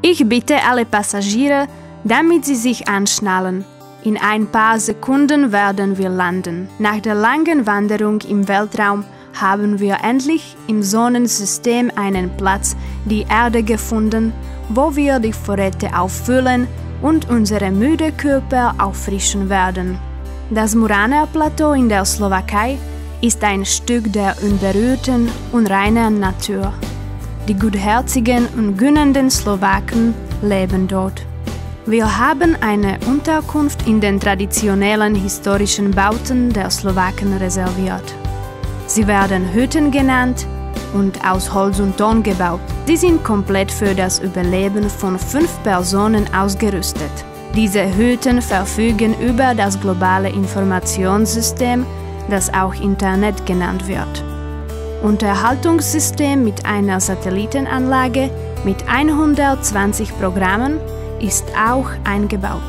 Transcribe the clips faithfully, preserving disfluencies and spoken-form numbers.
Ich bitte alle Passagiere, damit sie sich anschnallen. In ein paar Sekunden werden wir landen. Nach der langen Wanderung im Weltraum haben wir endlich im Sonnensystem einen Platz, die Erde, gefunden, wo wir die Vorräte auffüllen und unsere müde Körper auffrischen werden. Das Muraner Plateau in der Slowakei ist ein Stück der unberührten und reinen Natur. Die gutherzigen und gönnenden Slowaken leben dort. Wir haben eine Unterkunft in den traditionellen historischen Bauten der Slowaken reserviert. Sie werden Hütten genannt und aus Holz und Ton gebaut. Sie sind komplett für das Überleben von fünf Personen ausgerüstet. Diese Hütten verfügen über das globale Informationssystem, das auch Internet genannt wird. Unterhaltungssystem mit einer Satellitenanlage mit hundertzwanzig Programmen ist auch eingebaut.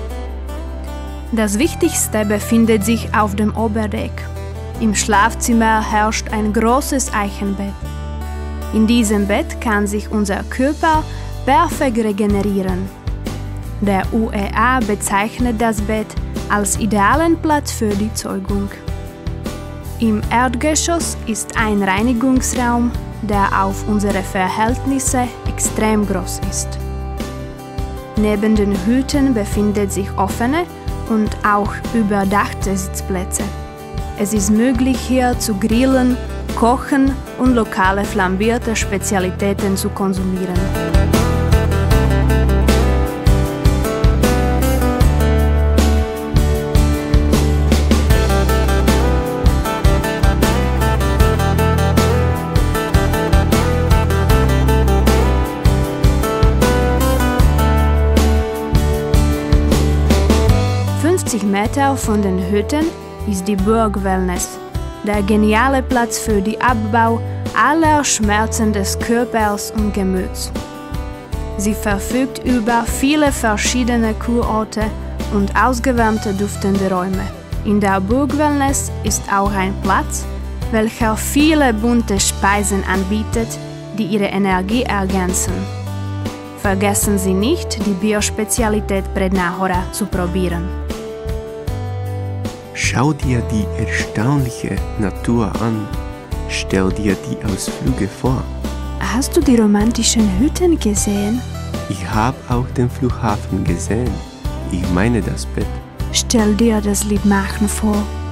Das Wichtigste befindet sich auf dem Oberdeck. Im Schlafzimmer herrscht ein großes Eichenbett. In diesem Bett kann sich unser Körper perfekt regenerieren. Der U E A bezeichnet das Bett als idealen Platz für die Zeugung. Im Erdgeschoss ist ein Reinigungsraum, der auf unsere Verhältnisse extrem groß ist. Neben den Hütten befinden sich offene und auch überdachte Sitzplätze. Es ist möglich, hier zu grillen, kochen und lokale flambierte Spezialitäten zu konsumieren. fünfzig Meter von den Hütten ist die Burg Wellness, der geniale Platz für den Abbau aller Schmerzen des Körpers und Gemüts. Sie verfügt über viele verschiedene Kurorte und ausgewärmte duftende Räume. In der Burg Wellness ist auch ein Platz, welcher viele bunte Speisen anbietet, die ihre Energie ergänzen. Vergessen Sie nicht, die Biospezialität Predná Hora zu probieren. Schau dir die erstaunliche Natur an. Stell dir die Ausflüge vor. Hast du die romantischen Hütten gesehen? Ich habe auch den Flughafen gesehen. Ich meine das Bett. Stell dir das Liedmachen vor.